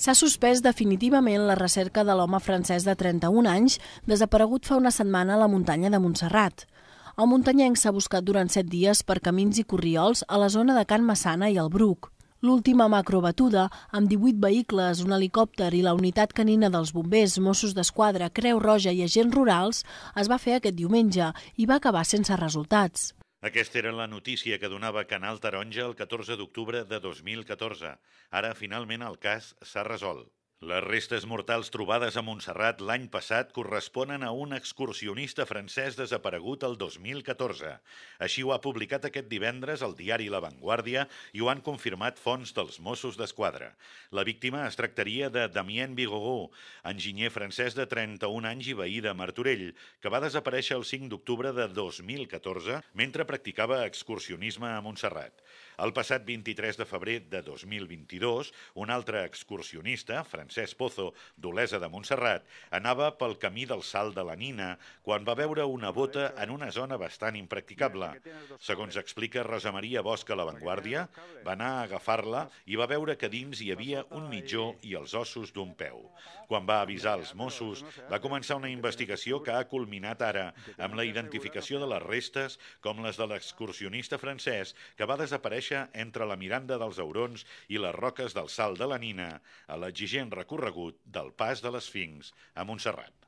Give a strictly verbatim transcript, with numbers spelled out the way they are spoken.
S'ha suspès definitivament la recerca de l'home francès de trenta-un anys, desaparegut fa una setmana a la muntanya de Montserrat. El muntanyenc s'ha buscat durant set dies per camins i corriols a la zona de Can Massana i el Bruc. L'última macrobatuda, amb divuit vehicles, un helicòpter i la unitat canina dels bombers, Mossos d'Esquadra, Creu Roja i agents rurals, es va fer aquest diumenge i va acabar sense resultats. Aquesta era la notícia que donava Canal Taronja el catorze d'octubre de dos mil catorze. Ara, finalment, el cas s'ha resolt. Les restes mortals trobades a Montserrat l'any passat corresponen a un excursionista francès desaparegut el dos mil catorze. Així ho ha publicat aquest divendres el diari La Vanguardia i ho han confirmat fonts dels Mossos d'Esquadra. La víctima es tractaria de Damien Bigourou, enginyer francès de trenta-un anys i veí de Martorell, que va desaparèixer el cinc d'octubre de dos mil catorze mentre practicava excursionisme a Montserrat. El passat vint-i-tres de febrer de dos mil vint-i-dos, un altre excursionista, Francesc Pozo, d'Olesa de Montserrat, anava pel camí del Salt de la Nina quan va veure una bota en una zona bastant impracticable. Segons explica Rosa Maria Bosch a La Vanguardia, va anar a agafar-la i va veure que dins hi havia un mitjó i els ossos d'un peu. Quan va avisar els Mossos, va començar una investigació que ha culminat ara amb la identificació de les restes com les de l'excursionista francès que va desaparèixer entre la Miranda dels Aurons i les roques del Salt de la Nina a l'exigent recorregut del Pas de l'Esfinx a Montserrat.